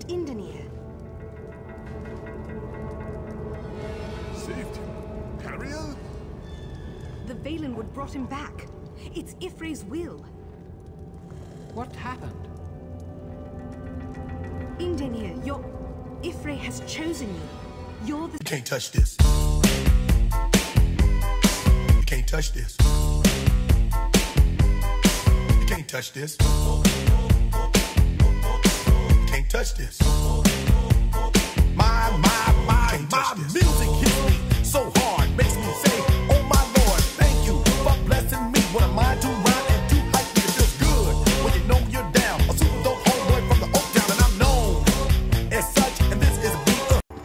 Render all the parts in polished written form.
Indenir. Saved him? Cariel? The Valenwood brought him back. It's Y'ffre's will. What happened? Indenir, Y'ffre has chosen you. You're the... You can't touch this. You can't touch this. You can't touch this. You can't touch this. My music hits me so hard, makes me say, oh my Lord, thank you for blessing me. What am I to rhyme and too hype me? It feels good when you know you're down. A super dope homeboy from the Oak Town, and I'm known as such, and this is a beat.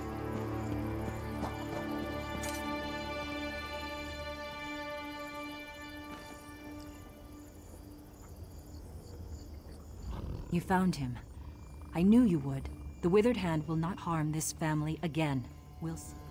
You found him. I knew you would. The Withered Hand will not harm this family again. We'll see.